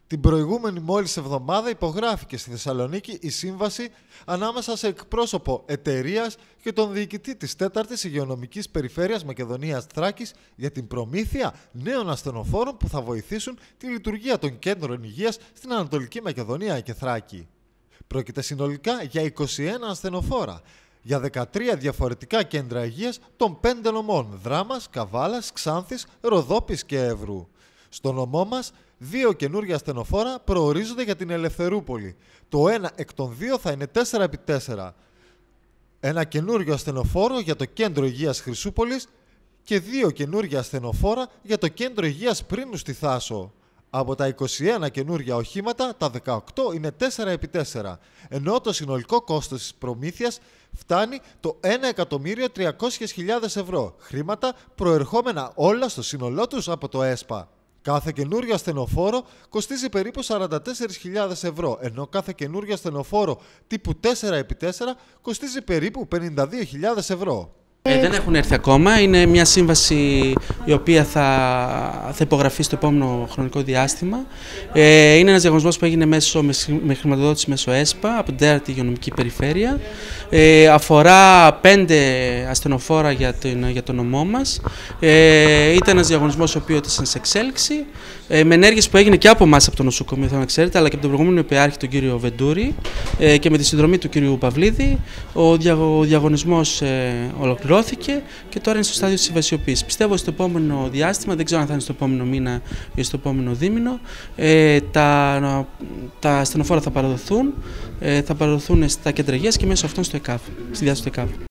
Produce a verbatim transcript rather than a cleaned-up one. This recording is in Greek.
Την προηγούμενη μόλις εβδομάδα υπογράφηκε στη Θεσσαλονίκη η σύμβαση ανάμεσα σε εκπρόσωπο εταιρείας και τον διοικητή της τέταρτης Υγειονομικής Περιφέρειας Μακεδονίας Θράκης για την προμήθεια νέων ασθενοφόρων που θα βοηθήσουν τη λειτουργία των κέντρων υγείας στην Ανατολική Μακεδονία και Θράκη. Πρόκειται συνολικά για είκοσι ένα ασθενοφόρα για δεκατρία διαφορετικά κέντρα υγείας των πέντε νομών Δράμας, Καβάλας, Ξάνθης, Ροδόπης και Εύρου. Στο νομό μας, δύο καινούργια ασθενοφόρα προορίζονται για την Ελευθερούπολη. Το ένα εκ των δύο θα είναι τέσσερα επί τέσσερα. Ένα καινούργιο ασθενοφόρο για το Κέντρο Υγείας Χρυσούπολης και δύο καινούργια ασθενοφόρα για το Κέντρο Υγείας Πρίνου στη Θάσο. Από τα είκοσι ένα καινούργια οχήματα, τα δεκαοκτώ είναι τέσσερα επί τέσσερα, ενώ το συνολικό κόστος της προμήθειας φτάνει το ένα εκατομμύριο τριακόσιες χιλιάδες ευρώ, χρήματα προερχόμενα όλα στο σύνολό τους από το ΕΣΠΑ. Κάθε καινούριο ασθενοφόρο κοστίζει περίπου σαράντα τέσσερις χιλιάδες ευρώ, ενώ κάθε καινούριο ασθενοφόρο τύπου τέσσερα επί τέσσερα κοστίζει περίπου πενήντα δύο χιλιάδες ευρώ. Ε, δεν έχουν έρθει ακόμα. Είναι μια σύμβαση η οποία θα, θα υπογραφεί στο επόμενο χρονικό διάστημα. Ε, είναι ένας διαγωνισμός που έγινε μέσω, με χρηματοδότηση μέσω ΕΣΠΑ από την τέταρτη Υγειονομική Περιφέρεια. Ε, αφορά πέντε ασθενοφόρα για, την, για το νομό μας. Ε, ήταν ένας διαγωνισμός ο οποίος ήταν σε εξέλιξη. Ε, με ενέργειες που έγινε και από εμάς από το νοσοκομείο, θέλω να ξέρετε, αλλά και από τον προηγούμενο υπηάρχη, τον κύριο Βεντούρη, ε, και με τη συνδρομή του κύριου Παυλίδη. Ο, δια, ο διαγωνισμός ε, ολοκληρώθηκε και τώρα είναι στο στάδιο της συμβασιοποίησης. Πιστεύω στο επόμενο διάστημα, δεν ξέρω αν θα είναι στο επόμενο μήνα ή στο επόμενο δίμηνο, ε, τα, τα ασθενοφόρα θα παραδοθούν, ε, θα παραδοθούν στα κέντρα υγείας και μέσω αυτών στο ΕΚΑΒ, στη διάθεση του ΕΚΑΒ.